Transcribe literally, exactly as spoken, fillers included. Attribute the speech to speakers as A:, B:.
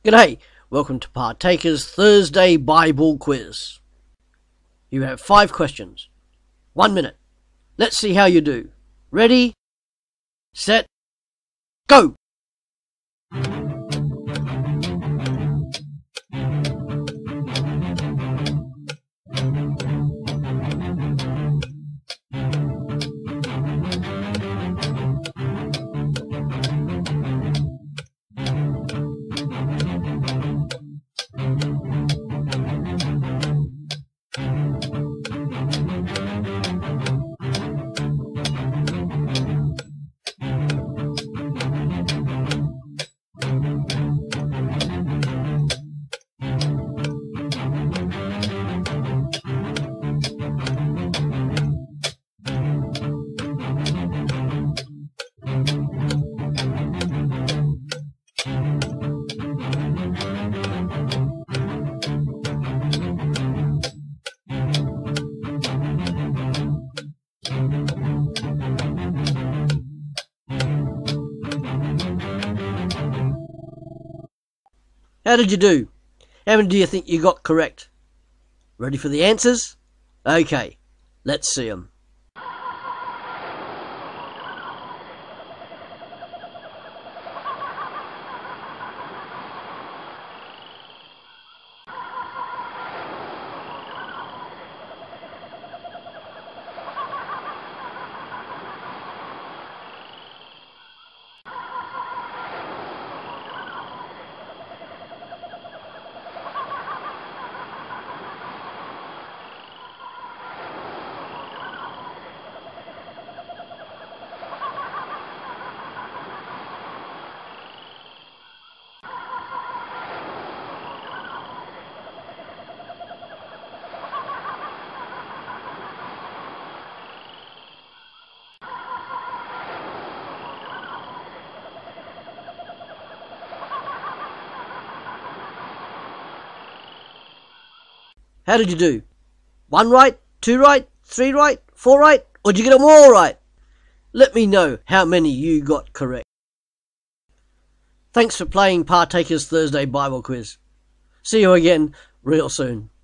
A: G'day, welcome to Partakers Thursday Bible Quiz. You have five questions. One minute. Let's see how you do. Ready, set, go! How did you do? How many do you think you got correct? Ready for the answers? Okay, let's see them. How did you do? One right, two right, three right, four right, or did you get them all right? Let me know how many you got correct. Thanks for playing Partakers Thursday Bible Quiz. See you again real soon.